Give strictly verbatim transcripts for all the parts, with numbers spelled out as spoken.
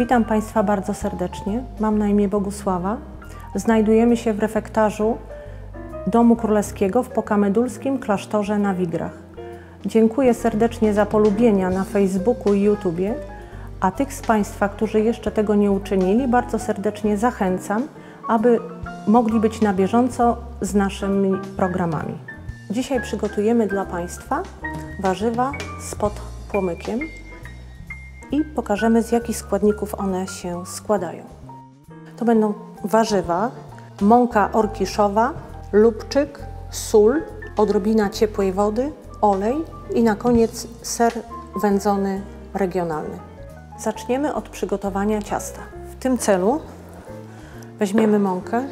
Witam Państwa bardzo serdecznie. Mam na imię Bogusława. Znajdujemy się w refektarzu Domu Królewskiego w Pokamedulskim Klasztorze na Wigrach. Dziękuję serdecznie za polubienia na Facebooku i YouTubie, a tych z Państwa, którzy jeszcze tego nie uczynili, bardzo serdecznie zachęcam, aby mogli być na bieżąco z naszymi programami. Dzisiaj przygotujemy dla Państwa warzywa z podpłomykiem i pokażemy, z jakich składników one się składają. To będą warzywa, mąka orkiszowa, lubczyk, sól, odrobina ciepłej wody, olej i na koniec ser wędzony regionalny. Zaczniemy od przygotowania ciasta. W tym celu weźmiemy mąkę,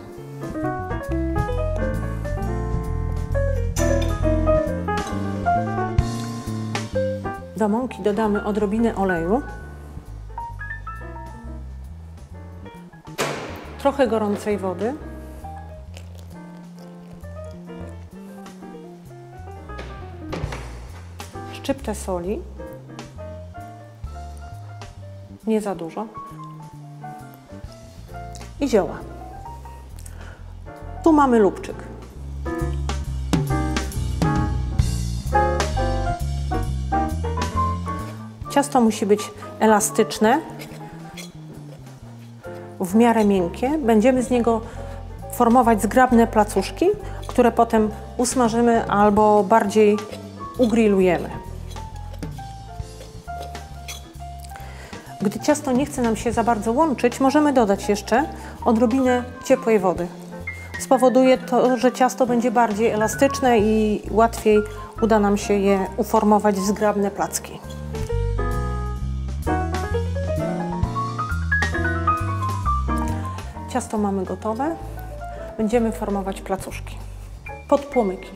do mąki dodamy odrobinę oleju, trochę gorącej wody, szczyptę soli, nie za dużo, i zioła. Tu mamy lubczyk. Ciasto musi być elastyczne, w miarę miękkie. Będziemy z niego formować zgrabne placuszki, które potem usmażymy albo bardziej ugrillujemy. Gdy ciasto nie chce nam się za bardzo łączyć, możemy dodać jeszcze odrobinę ciepłej wody. Spowoduje to, że ciasto będzie bardziej elastyczne i łatwiej uda nam się je uformować w zgrabne placki. Ciasto mamy gotowe. Będziemy formować placuszki. Podpłomyki.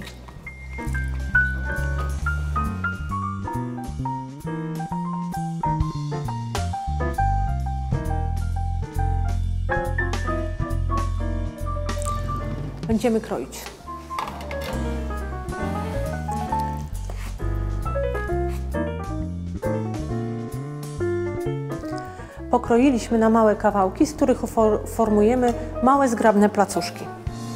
Będziemy kroić. Pokroiliśmy na małe kawałki, z których formujemy małe, zgrabne placuszki.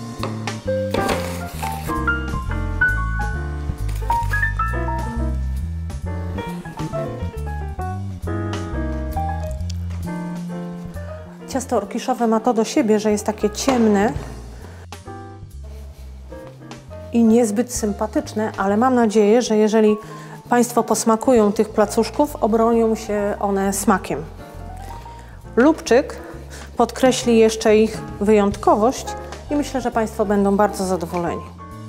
Ciasto orkiszowe ma to do siebie, że jest takie ciemne i niezbyt sympatyczne, ale mam nadzieję, że jeżeli Państwo posmakują tych placuszków, obronią się one smakiem. Lubczyk podkreśli jeszcze ich wyjątkowość i myślę, że Państwo będą bardzo zadowoleni.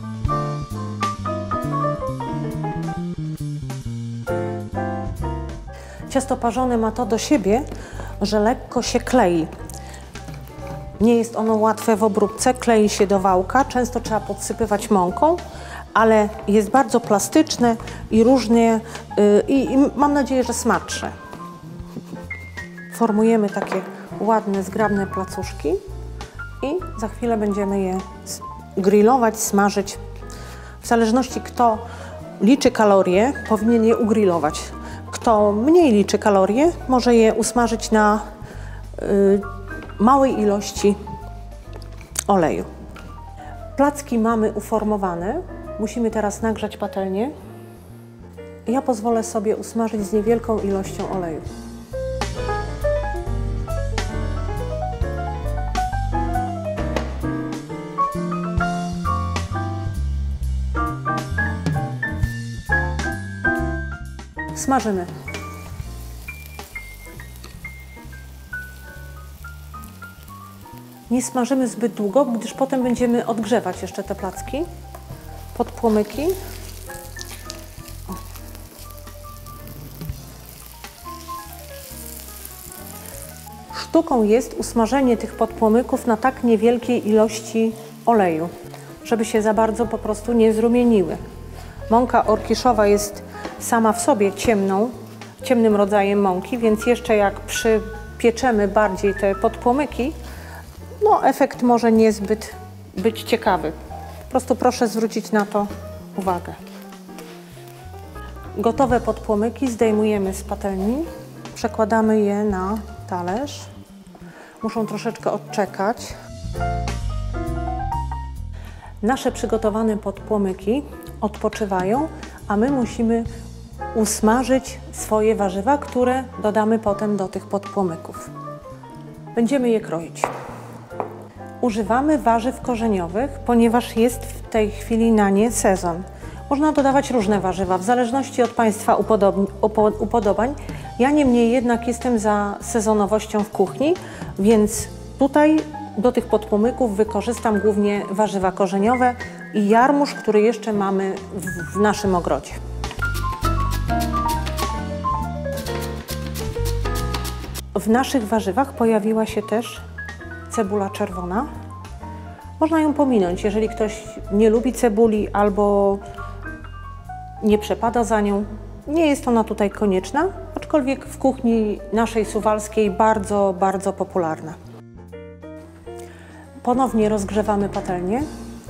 Ciasto parzone ma to do siebie, że lekko się klei. Nie jest ono łatwe w obróbce, klei się do wałka, często trzeba podsypywać mąką, ale jest bardzo plastyczne i różnie, yy, i, i mam nadzieję, że smaksze. Formujemy takie ładne, zgrabne placuszki i za chwilę będziemy je grillować, smażyć. W zależności, kto liczy kalorie, powinien je ugrillować. Kto mniej liczy kalorie, może je usmażyć na y, małej ilości oleju. Placki mamy uformowane. Musimy teraz nagrzać patelnię. Ja pozwolę sobie usmażyć z niewielką ilością oleju. Smażymy. Nie smażymy zbyt długo, gdyż potem będziemy odgrzewać jeszcze te placki, podpłomyki. Sztuką jest usmażenie tych podpłomyków na tak niewielkiej ilości oleju, żeby się za bardzo po prostu nie zrumieniły. Mąka orkiszowa jest sama w sobie ciemną, ciemnym rodzajem mąki, więc jeszcze jak przypieczemy bardziej te podpłomyki, no efekt może niezbyt być ciekawy. Po prostu proszę zwrócić na to uwagę. Gotowe podpłomyki zdejmujemy z patelni, przekładamy je na talerz. Muszą troszeczkę odczekać. Nasze przygotowane podpłomyki odpoczywają, a my musimy usmażyć swoje warzywa, które dodamy potem do tych podpłomyków. Będziemy je kroić. Używamy warzyw korzeniowych, ponieważ jest w tej chwili na nie sezon. Można dodawać różne warzywa, w zależności od Państwa upodobań. Ja niemniej jednak jestem za sezonowością w kuchni, więc tutaj do tych podpłomyków wykorzystam głównie warzywa korzeniowe i jarmuż, który jeszcze mamy w, w naszym ogrodzie. W naszych warzywach pojawiła się też cebula czerwona. Można ją pominąć, jeżeli ktoś nie lubi cebuli albo nie przepada za nią. Nie jest ona tutaj konieczna, aczkolwiek w kuchni naszej suwalskiej bardzo, bardzo popularna. Ponownie rozgrzewamy patelnię.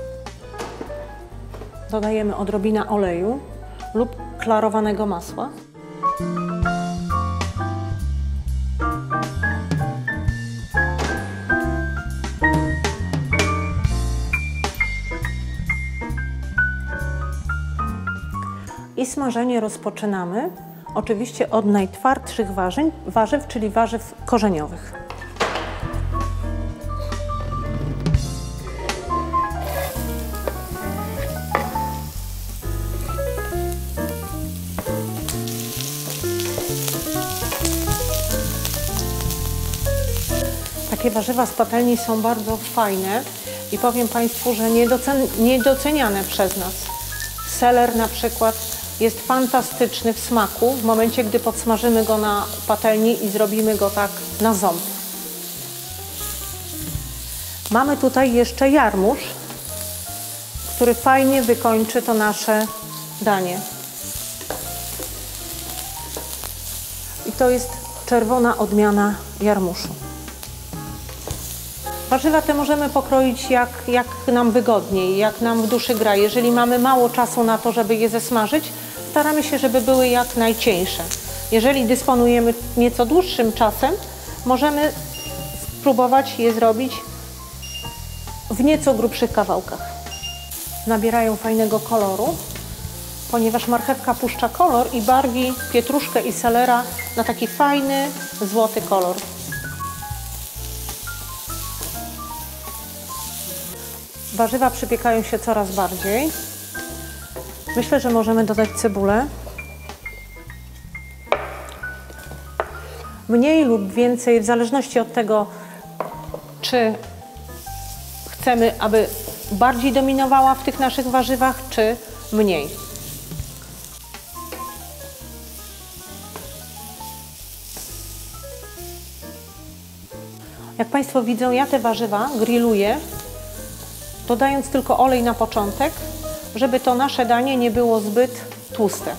Dodajemy odrobinę oleju lub klarowanego masła. I smażenie rozpoczynamy oczywiście od najtwardszych warzyw, warzyw, czyli warzyw korzeniowych. Takie warzywa z patelni są bardzo fajne i powiem Państwu, że niedoceniane przez nas. Seler na przykład jest fantastyczny w smaku w momencie, gdy podsmażymy go na patelni i zrobimy go tak na ząb. Mamy tutaj jeszcze jarmuż, który fajnie wykończy to nasze danie. I to jest czerwona odmiana jarmuszu. Warzywa te możemy pokroić jak, jak nam wygodniej, jak nam w duszy gra. Jeżeli mamy mało czasu na to, żeby je zesmażyć, staramy się, żeby były jak najcieńsze. Jeżeli dysponujemy nieco dłuższym czasem, możemy spróbować je zrobić w nieco grubszych kawałkach. Nabierają fajnego koloru, ponieważ marchewka puszcza kolor i barwi pietruszkę i selera na taki fajny, złoty kolor. Warzywa przypiekają się coraz bardziej. Myślę, że możemy dodać cebulę. Mniej lub więcej, w zależności od tego, czy chcemy, aby bardziej dominowała w tych naszych warzywach, czy mniej. Jak Państwo widzą, ja te warzywa grilluję, dodając tylko olej na początek, żeby to nasze danie nie było zbyt tłuste.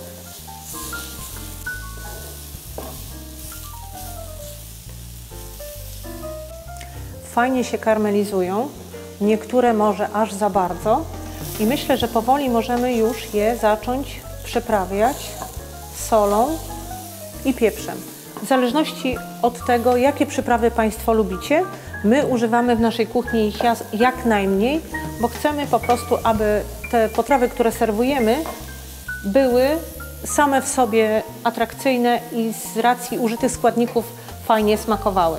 Fajnie się karmelizują, niektóre może aż za bardzo i myślę, że powoli możemy już je zacząć przyprawiać solą i pieprzem. W zależności od tego, jakie przyprawy Państwo lubicie, my używamy w naszej kuchni ich jak najmniej, bo chcemy po prostu, aby te potrawy, które serwujemy, były same w sobie atrakcyjne i z racji użytych składników fajnie smakowały.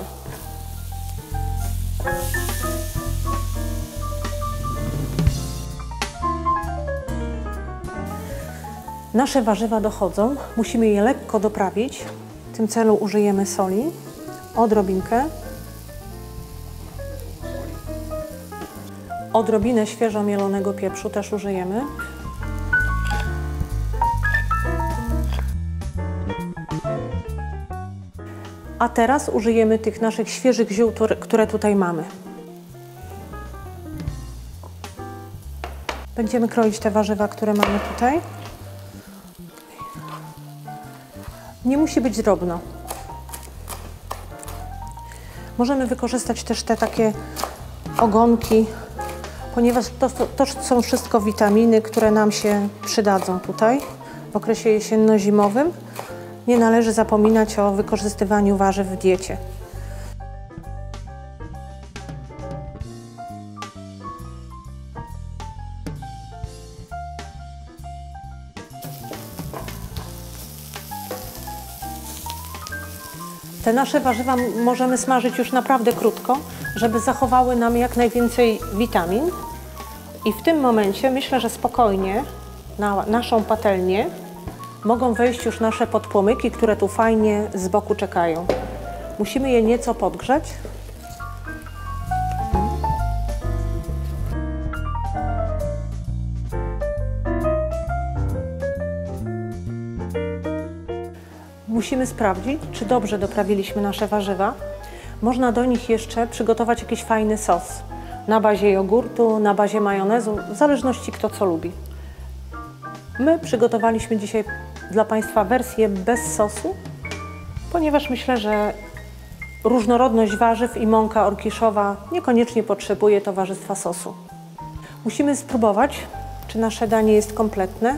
Nasze warzywa dochodzą, musimy je lekko doprawić. W tym celu użyjemy soli, odrobinkę, odrobinę świeżo mielonego pieprzu też użyjemy. A teraz użyjemy tych naszych świeżych ziół, które tutaj mamy. Będziemy kroić te warzywa, które mamy tutaj. Nie musi być drobno. Możemy wykorzystać też te takie ogonki, ponieważ to, to są wszystko witaminy, które nam się przydadzą tutaj w okresie jesienno-zimowym. Nie należy zapominać o wykorzystywaniu warzyw w diecie. Te nasze warzywa możemy smażyć już naprawdę krótko, żeby zachowały nam jak najwięcej witamin. I w tym momencie myślę, że spokojnie na naszą patelnię mogą wejść już nasze podpłomyki, które tu fajnie z boku czekają. Musimy je nieco podgrzać. Musimy sprawdzić, czy dobrze doprawiliśmy nasze warzywa. Można do nich jeszcze przygotować jakiś fajny sos na bazie jogurtu, na bazie majonezu, w zależności kto co lubi. My przygotowaliśmy dzisiaj dla Państwa wersję bez sosu, ponieważ myślę, że różnorodność warzyw i mąka orkiszowa niekoniecznie potrzebuje towarzystwa sosu. Musimy spróbować, czy nasze danie jest kompletne.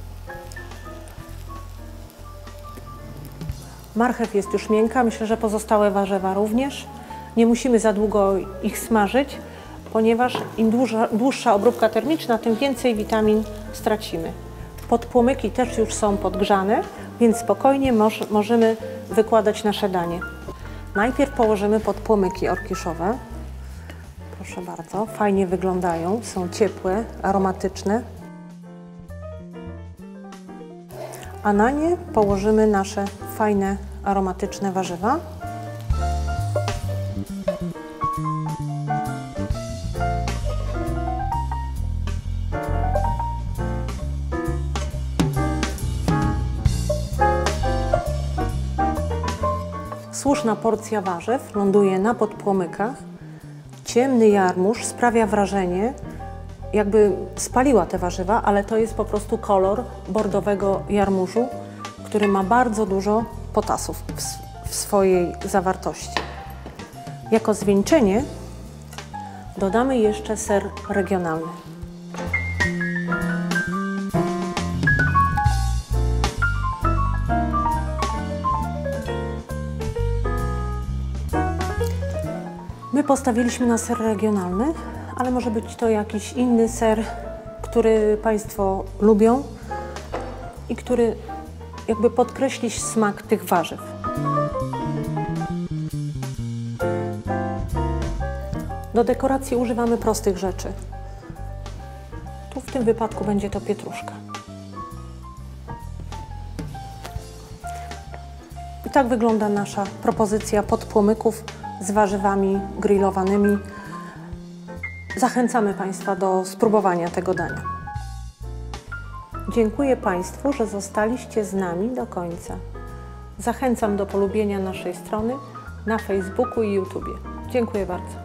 Marchew jest już miękka, myślę, że pozostałe warzywa również. Nie musimy za długo ich smażyć, ponieważ im dłuższa, dłuższa obróbka termiczna, tym więcej witamin stracimy. Podpłomyki też już są podgrzane, więc spokojnie moż, możemy wykładać nasze danie. Najpierw położymy podpłomyki orkiszowe. Proszę bardzo, fajnie wyglądają, są ciepłe, aromatyczne. A na nie położymy nasze fajne, aromatyczne warzywa. Słuszna porcja warzyw ląduje na podpłomykach. Ciemny jarmuż sprawia wrażenie, jakby spaliła te warzywa, ale to jest po prostu kolor bordowego jarmużu, który ma bardzo dużo potasów w, w swojej zawartości. Jako zwieńczenie dodamy jeszcze ser regionalny. My postawiliśmy na ser regionalny, ale może być to jakiś inny ser, który Państwo lubią i który jakby podkreśli smak tych warzyw. Do dekoracji używamy prostych rzeczy. Tu w tym wypadku będzie to pietruszka. I tak wygląda nasza propozycja podpłomyków z warzywami grillowanymi. Zachęcamy Państwa do spróbowania tego dania. Dziękuję Państwu, że zostaliście z nami do końca. Zachęcam do polubienia naszej strony na Facebooku i YouTubie. Dziękuję bardzo.